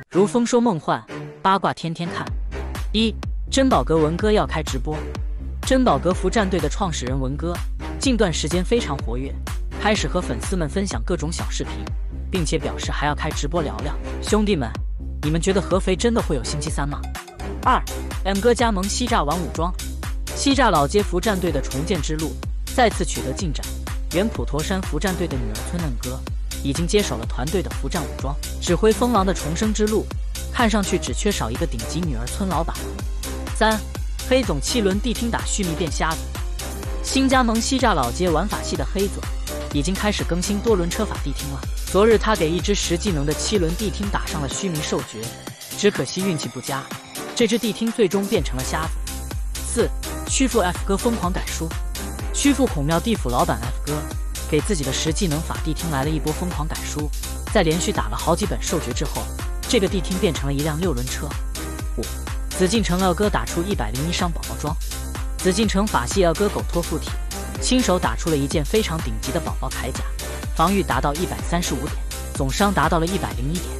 如风说梦幻，八卦天天看。1. 珍宝阁文哥要开直播。珍宝阁服战队的创始人文哥近段时间非常活跃，开始和粉丝们分享各种小视频，并且表示还要开直播聊聊。兄弟们，你们觉得合肥真的会有星期三吗？2. M 哥加盟西栅玩武装。西栅老街服战队的重建之路再次取得进展，原普陀山服战队的女儿村嫩哥已经接手了团队的服战武装，指挥风狼的重生之路，看上去只缺少一个顶级女儿村老板了。3. 黑总7轮地听打续命变瞎子。新加盟西栅老街玩法系的黑总已经开始更新多轮车法地听了。昨日他给一只10技能的7轮地听打上了虚名受爵，只可惜运气不佳，这只地听最终变成了瞎子。4. 虚父 F 哥疯狂改书。虚父孔庙地府老板 F 哥给自己的10技能法地听来了一波疯狂改书，在连续打了好几本受爵之后，这个地听变成了一辆6轮车。5. 紫禁城二哥打出101伤宝宝装。紫禁城法系二哥狗托附体，亲手打出了一件非常顶级的宝宝铠甲，防御达到135点，总伤达到了101点。